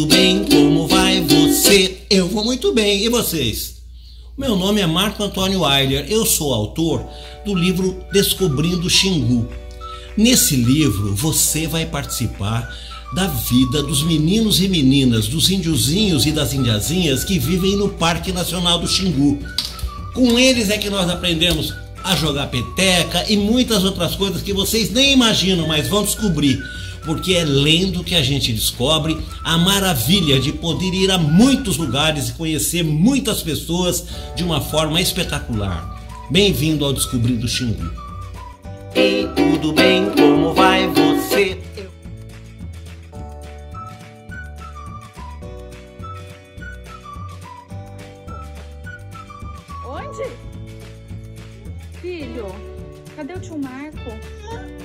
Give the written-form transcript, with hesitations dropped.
tudo bem? Como vai você? Eu vou muito bem, e vocês? Meu nome é Marco Antônio Weiler, eu sou autor do livro Descobrindo Xingu. Nesse livro você vai participar da vida dos meninos e meninas, dos índiozinhos e das indiazinhas que vivem no Parque Nacional do Xingu. Com eles é que nós aprendemos a jogar peteca e muitas outras coisas que vocês nem imaginam, mas vão descobrir. Porque é lendo que a gente descobre a maravilha de poder ir a muitos lugares e conhecer muitas pessoas de uma forma espetacular. Bem-vindo ao Descobrindo Xingu. Ei, tudo bem? Como vai você? Onde? Filho, cadê o tio Marco?